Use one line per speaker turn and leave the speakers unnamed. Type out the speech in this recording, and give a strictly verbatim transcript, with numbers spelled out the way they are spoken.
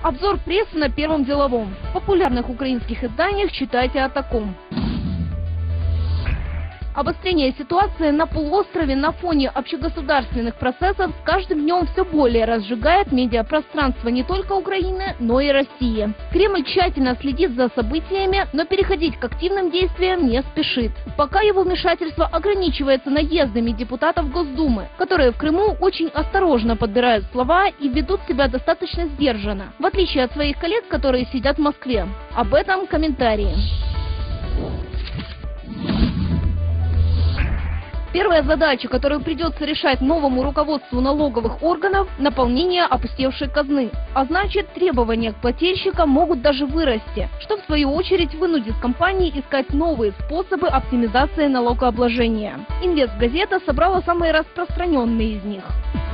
Обзор прессы на Первом деловом. В популярных украинских изданиях читайте о таком. Обострение ситуации на полуострове на фоне общегосударственных процессов с каждым днем все более разжигает медиапространство не только Украины, но и России. Кремль тщательно следит за событиями, но переходить к активным действиям не спешит. Пока его вмешательство ограничивается наездами депутатов Госдумы, которые в Крыму очень осторожно подбирают слова и ведут себя достаточно сдержанно, в отличие от своих коллег, которые сидят в Москве. Об этом комментарии. Первая задача, которую придется решать новому руководству налоговых органов – наполнение опустевшей казны. А значит, требования к плательщикам могут даже вырасти, что в свою очередь вынудит компании искать новые способы оптимизации налогообложения. Инвестгазета собрала самые распространенные из них.